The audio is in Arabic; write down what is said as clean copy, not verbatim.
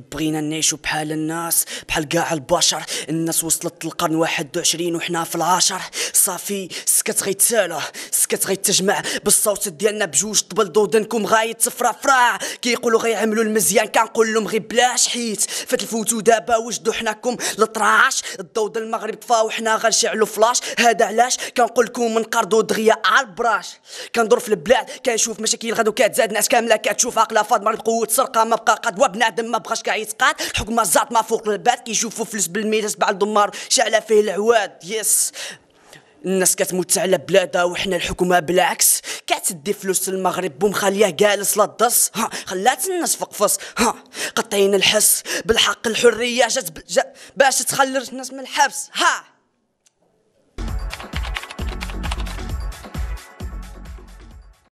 بغينا نعيشو بحال الناس، بحال كاع البشر. الناس وصلت للقرن 21 وحنا في العاشر. صافي سكت غيتسالى، سكت غيتجمع بالصوت ديالنا بجوج طبل ودنكم غايتفرافرا. كيقولوا غيعملوا المزيان، كنقول لهم غير بلاش، حيت فتلفوتو دابا وجدوا حناكم لطراش. الضوء المغرب طفا وحنا غنشعلوا فلاش. هذا علاش كنقول لكم نقرضوا دغيا على البراش. كندور في البلاد كنشوف مشاكل غدو كتزاد، ناس كامله كتشوف عقله فاض، مريض قوه سرقه ما بقى قدوه، بنادم ما بغاش كاع يتقاد. الحكومه زات ما فوق البات، كيشوفوا فلوس بالميراس بعد دمار شعله فيه العواد. يس الناس كتموت على بلادها وحنا الحكومه بالعكس كتدي فلوس المغرب ومخليه جالس لا الدص. خلات الناس فقفص. قطعين الحس بالحق، الحريه جات باش تخلج الناس من الحبس.